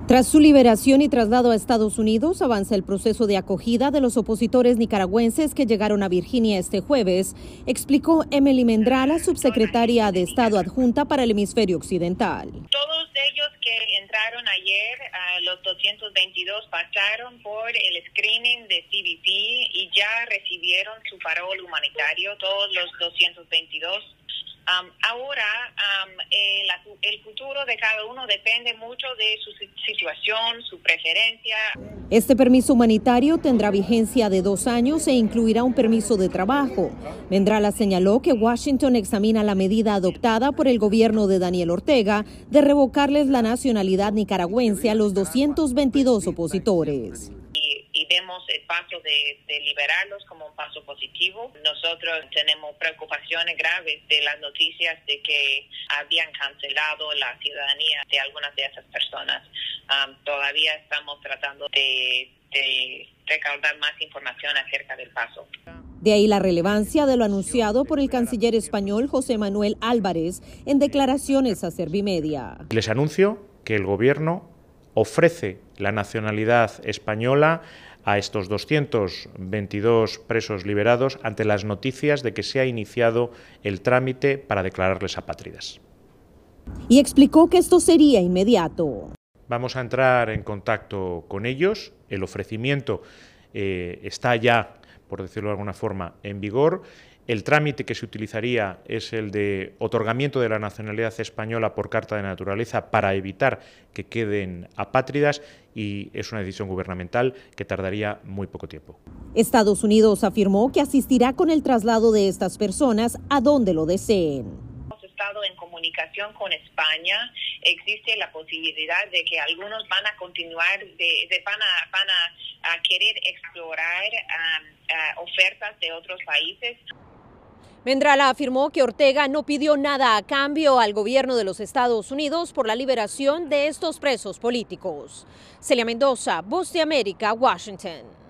Tras su liberación y traslado a Estados Unidos, avanza el proceso de acogida de los opositores nicaragüenses que llegaron a Virginia este jueves, explicó Emily Mendrala, subsecretaria de Estado adjunta para el hemisferio occidental. Todos ellos que entraron ayer, los 222, pasaron por el screening de CBP y ya recibieron su parol humanitario, todos los 222. Ahora, el futuro de cada uno depende mucho de su situación, su preferencia. Este permiso humanitario tendrá vigencia de 2 años e incluirá un permiso de trabajo. Mendrala señaló que Washington examina la medida adoptada por el gobierno de Daniel Ortega de revocarles la nacionalidad nicaragüense a los 222 opositores. Y vemos el paso de liberarlos como un paso positivo. Nosotros tenemos preocupaciones graves de las noticias de que habían cancelado la ciudadanía de algunas de esas personas. Todavía estamos tratando de recaudar más información acerca del paso. De ahí la relevancia de lo anunciado por el canciller español José Manuel Álvarez en declaraciones a Servimedia. Les anuncio que el gobierno ofrece la nacionalidad española a estos 222 presos liberados ante las noticias de que se ha iniciado el trámite para declararles apátridas. Y explicó que esto sería inmediato. Vamos a entrar en contacto con ellos. El ofrecimiento está ya, por decirlo de alguna forma, en vigor. El trámite que se utilizaría es el de otorgamiento de la nacionalidad española por carta de naturaleza para evitar que queden apátridas y es una decisión gubernamental que tardaría muy poco tiempo. Estados Unidos afirmó que asistirá con el traslado de estas personas a donde lo deseen. Hemos estado en comunicación con España. Existe la posibilidad de que algunos van a continuar, van a querer explorar ofertas de otros países. Mendrala afirmó que Ortega no pidió nada a cambio al gobierno de los Estados Unidos por la liberación de estos presos políticos. Celia Mendoza, Voz de América, Washington.